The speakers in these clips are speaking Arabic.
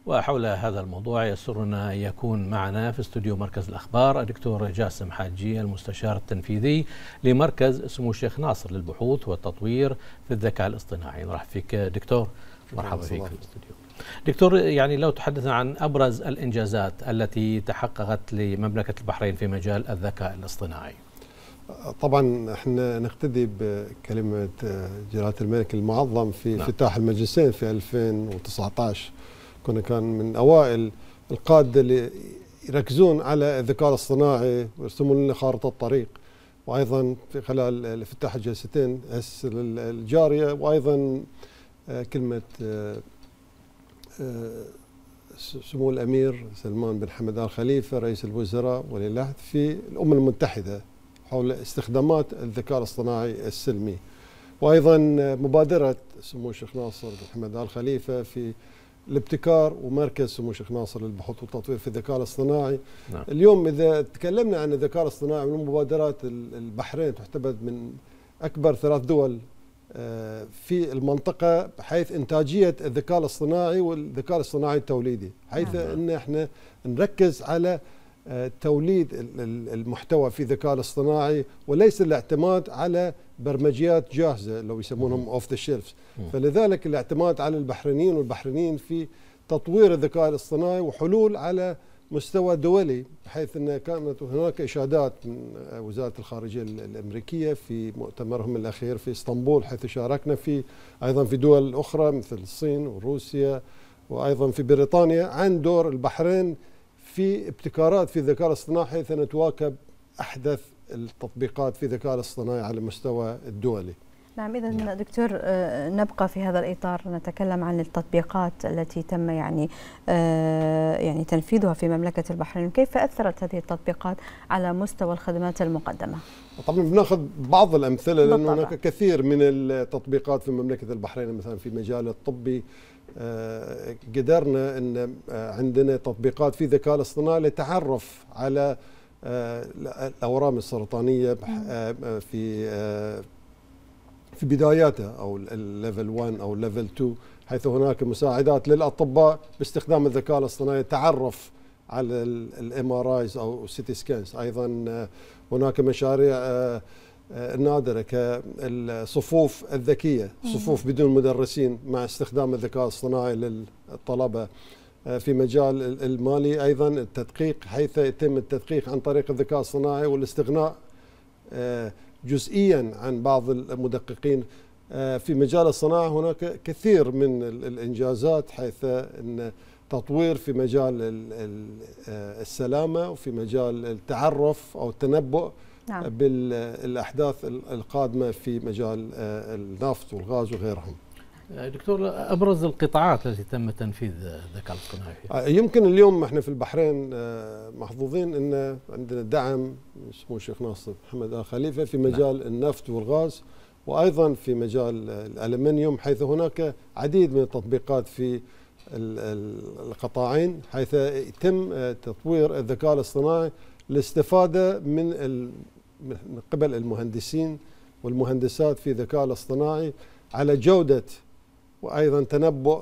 وحول هذا الموضوع يسرنا أن يكون معنا في استوديو مركز الأخبار الدكتور جاسم حاجي، المستشار التنفيذي لمركز سمو الشيخ ناصر للبحوث والتطوير في الذكاء الاصطناعي. نرحب فيك دكتور، مرحبا فيك في الاستوديو. دكتور، يعني لو تحدثنا عن أبرز الإنجازات التي تحققت لمملكة البحرين في مجال الذكاء الاصطناعي. طبعا احنا نقتدي بكلمة جلالة الملك المعظم في افتتاح المجلسين في 2019. كان من أوائل القادة اللي يركزون على الذكاء الاصطناعي ويرسمون لنا خارطة الطريق، وأيضا في خلال افتتاح الجلستين الجارية، وأيضا كلمة سمو الأمير سلمان بن حمد آل خليفة رئيس الوزراء ولي العهد في الأمم المتحدة حول استخدامات الذكاء الاصطناعي السلمي، وأيضا مبادرة سمو الشيخ ناصر بن حمد آل خليفة في الابتكار ومركز سمو الشيخ ناصر للبحوث والتطوير في الذكاء الاصطناعي. اليوم إذا تكلمنا عن الذكاء الاصطناعي من مبادرات البحرين، تعتبر من أكبر 3 دول في المنطقة بحيث إنتاجية الذكاء الاصطناعي والذكاء الاصطناعي التوليدي، حيث أن احنا نركز على توليد المحتوى في الذكاء الاصطناعي وليس الاعتماد على برمجيات جاهزة لو يسمونهم اوف ذا شيلفز. فلذلك الاعتماد على البحرينيين في تطوير الذكاء الاصطناعي وحلول على مستوى دولي، بحيث أن كانت هناك إشادات من وزارة الخارجية الأمريكية في مؤتمرهم الأخير في اسطنبول، حيث شاركنا في أيضا في دول أخرى مثل الصين وروسيا وأيضا في بريطانيا عن دور البحرين في ابتكارات في الذكاء الاصطناعي، حيث نتواكب أحدث التطبيقات في الذكاء الاصطناعي على المستوى الدولي. نعم، إذا دكتور نبقى في هذا الإطار، نتكلم عن التطبيقات التي تم يعني تنفيذها في مملكة البحرين. كيف أثرت هذه التطبيقات على مستوى الخدمات المقدمة؟ طبعا بناخذ بعض الأمثلة، لأن هناك كثير من التطبيقات في مملكة البحرين. مثلا في مجال الطبي قدرنا أن عندنا تطبيقات في الذكاء الاصطناعي للتعرف على الأورام السرطانية في بداياتها، أو الليفل 1 أو الليفل 2، حيث هناك مساعدات للأطباء باستخدام الذكاء الاصطناعي تعرف على الMRIs أو سيتي سكانز. أيضا هناك مشاريع نادرة كالصفوف الذكية، صفوف بدون مدرسين مع استخدام الذكاء الاصطناعي للطلبة. في مجال المالي أيضا التدقيق، حيث يتم التدقيق عن طريق الذكاء الاصطناعي والاستغناء جزئيا عن بعض المدققين. في مجال الصناعة هناك كثير من الإنجازات، حيث أن تطوير في مجال السلامة وفي مجال التعرف أو التنبؤ بالأحداث القادمة في مجال النفط والغاز وغيرهم. دكتور، أبرز القطاعات التي تم تنفيذ الذكاء الاصطناعي فيها؟ يمكن اليوم احنا في البحرين محظوظين ان عندنا دعم من سمو الشيخ ناصر محمد آل خليفة في مجال النفط والغاز، وايضا في مجال الالمنيوم، حيث هناك عديد من التطبيقات في القطاعين، حيث يتم تطوير الذكاء الاصطناعي للاستفادة من قبل المهندسين والمهندسات في الذكاء الاصطناعي على جودة وأيضا تنبؤ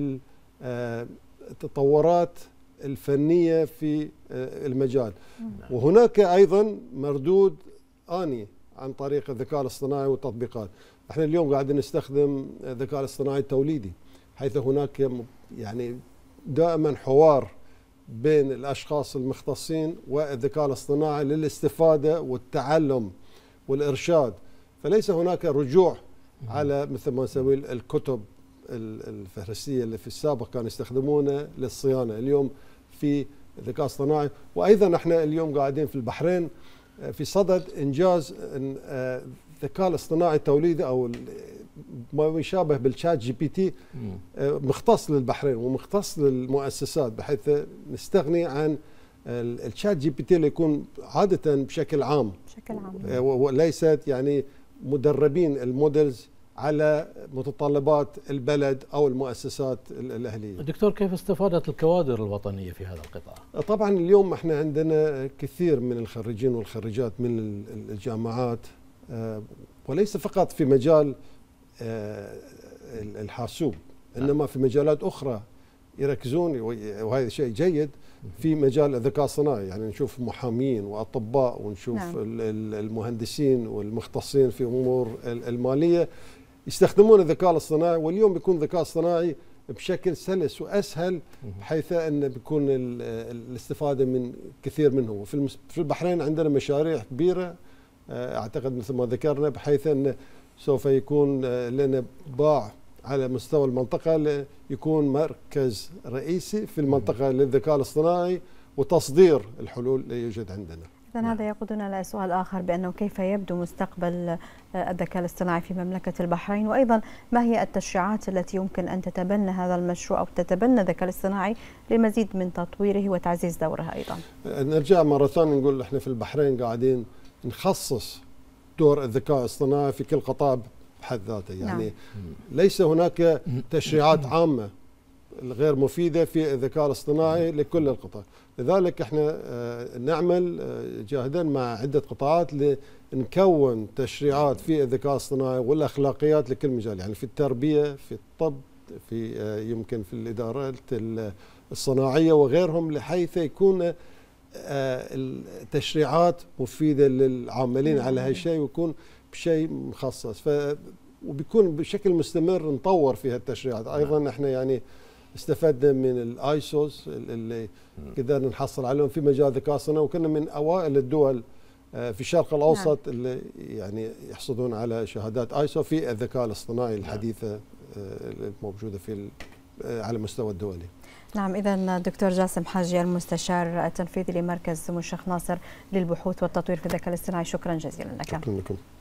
بالتطورات الفنية في المجال. وهناك أيضا مردود آني عن طريق الذكاء الاصطناعي والتطبيقات. احنا اليوم قاعدين نستخدم الذكاء الاصطناعي التوليدي، حيث هناك يعني دائما حوار بين الأشخاص المختصين والذكاء الاصطناعي للاستفادة والتعلم والإرشاد. فليس هناك رجوع على مثل ما نسوي الكتب الفهرسية اللي في السابق كانوا يستخدمونها للصيانة. اليوم في الذكاء الاصطناعي، وأيضا احنا اليوم قاعدين في البحرين في صدد إنجاز الذكاء الاصطناعي التوليدي أو ما يشابه بالشات جي بي تي، مختص للبحرين ومختص للمؤسسات، بحيث نستغني عن الشات جي بي تي اللي يكون عادة بشكل عام وليست يعني مدربين المودلز على متطلبات البلد أو المؤسسات الأهلية. دكتور، كيف استفادت الكوادر الوطنية في هذا القطاع؟ طبعا اليوم احنا عندنا كثير من الخريجين والخريجات من الجامعات، وليس فقط في مجال الحاسوب، إنما في مجالات أخرى يركزون، وهذا شيء جيد، في مجال الذكاء الصناعي. يعني نشوف محامين وأطباء، ونشوف نعم. المهندسين والمختصين في أمور المالية يستخدمون الذكاء الاصطناعي. واليوم بيكون الذكاء الصناعي بشكل سلس وأسهل، بحيث أن بيكون الاستفادة من كثير منه. في البحرين عندنا مشاريع كبيرة أعتقد مثل ما ذكرنا، بحيث أن سوف يكون لنا باع على مستوى المنطقة، يكون مركز رئيسي في المنطقة للذكاء الاصطناعي وتصدير الحلول اللي يوجد عندنا. إذن هذا يقودنا إلى سؤال آخر، بأنه كيف يبدو مستقبل الذكاء الاصطناعي في مملكة البحرين، وأيضا ما هي التشريعات التي يمكن أن تتبنى هذا المشروع أو تتبنى الذكاء الاصطناعي لمزيد من تطويره وتعزيز دوره أيضا. نرجع مرة ثانية نقول إحنا في البحرين قاعدين نخصص دور الذكاء الاصطناعي في كل قطاع بحد ذاته. يعني نعم. ليس هناك تشريعات عامة غير مفيدة في الذكاء الاصطناعي لكل القطاع. لذلك احنا نعمل جاهدا مع عدة قطاعات لنكون تشريعات في الذكاء الاصطناعي والأخلاقيات لكل مجال. يعني في التربية، في الطب، في يمكن في الإدارات الصناعية وغيرهم، لحيث يكون التشريعات مفيدة للعاملين على هالشيء، ويكون بشيء مخصص. وبيكون بشكل مستمر نطور في هالتشريعات. أيضا احنا يعني استفدنا من الايسوس اللي قدرنا نحصل عليهم في مجال الذكاء الصناعي، وكنا من اوائل الدول في الشرق الاوسط اللي يعني يحصلون على شهادات ايسو في الذكاء الاصطناعي الحديثه الموجوده في على مستوى الدولي. نعم، إذا دكتور جاسم حاجي المستشار التنفيذي لمركز سمو الشيخ ناصر للبحوث والتطوير في الذكاء الاصطناعي، شكرا جزيلا لك. شكرا لكم.